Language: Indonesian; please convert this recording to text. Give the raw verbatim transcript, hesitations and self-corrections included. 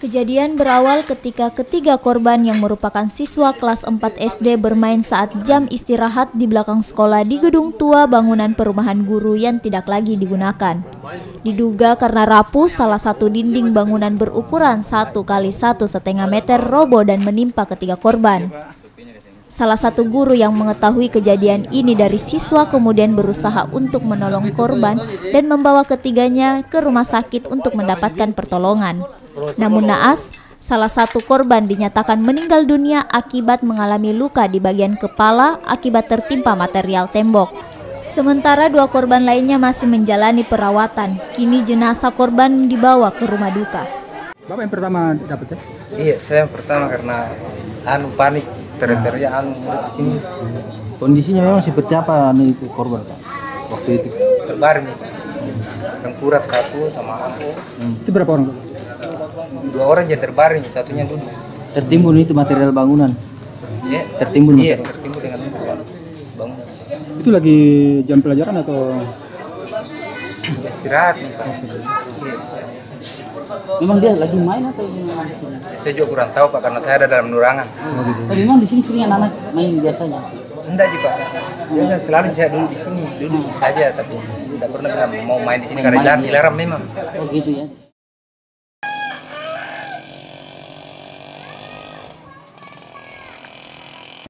Kejadian berawal ketika ketiga korban yang merupakan siswa kelas empat S D bermain saat jam istirahat di belakang sekolah di gedung tua bangunan perumahan guru yang tidak lagi digunakan. Diduga karena rapuh, salah satu dinding bangunan berukuran satu kali satu setengah meter roboh dan menimpa ketiga korban. Salah satu guru yang mengetahui kejadian ini dari siswa kemudian berusaha untuk menolong korban dan membawa ketiganya ke rumah sakit untuk mendapatkan pertolongan. Namun naas, salah satu korban dinyatakan meninggal dunia akibat mengalami luka di bagian kepala akibat tertimpa material tembok. Sementara dua korban lainnya masih menjalani perawatan. Kini jenazah korban dibawa ke rumah duka. Bapak yang pertama dapat ya? Iya, saya yang pertama karena anu panik, teriak-teriak anu di sini. Kondisinya memang seperti apa nih itu korban Pak? Waktu itu Terbaring nih, tengkurap satu sama aku. hmm. Itu berapa orang? Dua orang yang terbaring, satunya duduk. Tertimbun itu material bangunan. Iya, Tertimbun. Iya, tertimbun dengan bangunan. Itu lagi jam pelajaran atau Istirahat nih Pak. Iya. Memang dia lagi main atau gimana? Saya juga kurang tahu Pak karena saya ada dalam nurangan. Oh, gitu. Tapi memang di sini sering anak main biasanya. Enggak sih Pak. Dia selalu saya duduk di sini, duduk saja tapi tidak pernah bilang mau main di sini karena dilarang memang. Oh gitu ya.